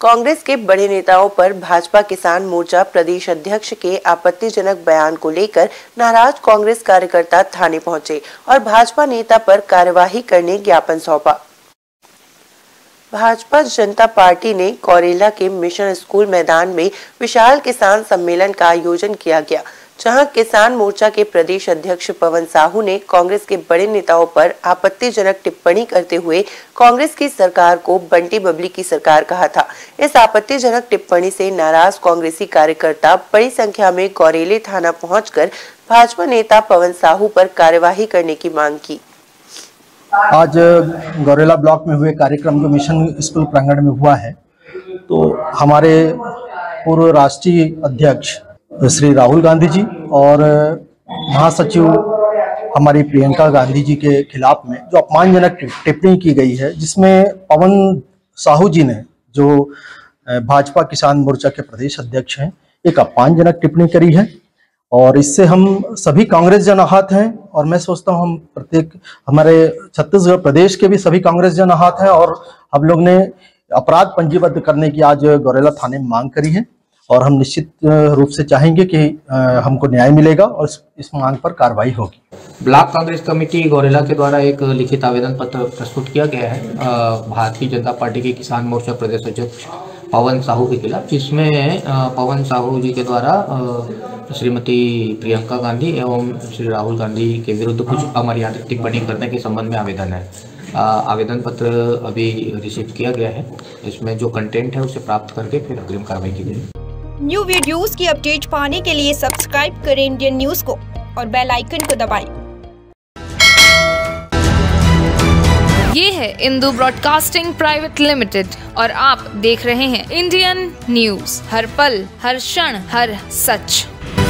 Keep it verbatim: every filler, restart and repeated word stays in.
कांग्रेस के बड़े नेताओं पर भाजपा किसान मोर्चा प्रदेश अध्यक्ष के आपत्तिजनक बयान को लेकर नाराज कांग्रेस कार्यकर्ता थाने पहुंचे और भाजपा नेता पर कार्यवाही करने ज्ञापन सौंपा। भाजपा जनता पार्टी ने कौरेला के मिशन स्कूल मैदान में विशाल किसान सम्मेलन का आयोजन किया गया, जहां किसान मोर्चा के प्रदेश अध्यक्ष पवन साहू ने कांग्रेस के बड़े नेताओं पर आपत्तिजनक टिप्पणी करते हुए कांग्रेस की सरकार को बंटी बबली की सरकार कहा था। इस आपत्तिजनक टिप्पणी से नाराज कांग्रेसी कार्यकर्ता बड़ी संख्या में कौरेले थाना पहुंचकर भाजपा नेता पवन साहू पर कार्यवाही करने की मांग की। आज गौरेला ब्लॉक में हुए कार्यक्रम जो मिशन स्कूल प्रांगण में हुआ है, तो हमारे पूर्व राष्ट्रीय अध्यक्ष श्री राहुल गांधी जी और महासचिव हमारी प्रियंका गांधी जी के खिलाफ में जो अपमानजनक टिप्पणी की गई है, जिसमें पवन साहू जी ने, जो भाजपा किसान मोर्चा के प्रदेश अध्यक्ष हैं, एक अपमानजनक टिप्पणी करी है और इससे हम सभी कांग्रेस जन आहत हैं। और मैं सोचता हूं हम प्रत्येक हमारे छत्तीसगढ़ प्रदेश के भी सभी कांग्रेस जन आहत हैं और हम लोग ने अपराध पंजीबद्ध करने की आज गौरेला थाने में मांग करी है और हम निश्चित रूप से चाहेंगे कि हमको न्याय मिलेगा और इस मांग पर कार्रवाई होगी। ब्लॉक कांग्रेस कमेटी गौरेला के द्वारा एक लिखित आवेदन पत्र प्रस्तुत किया गया है भारतीय जनता पार्टी के किसान मोर्चा प्रदेश अध्यक्ष पवन साहू के खिलाफ, जिसमें पवन साहू जी के द्वारा श्रीमती प्रियंका गांधी एवं श्री राहुल गांधी के विरुद्ध कुछ अमर्यादित टिप्पणी करने के संबंध में आवेदन है। आवेदन पत्र अभी रिसीव किया गया है। इसमें जो कंटेंट है उसे प्राप्त करके फिर अग्रिम कार्रवाई की जाएगी। न्यू वीडियोस की अपडेट पाने के लिए सब्सक्राइब करें इंडियन न्यूज को और बेल आइकन को दबाएं। ये है इंदू ब्रॉडकास्टिंग प्राइवेट लिमिटेड और आप देख रहे हैं इंडियन न्यूज, हर पल हर क्षण हर सच।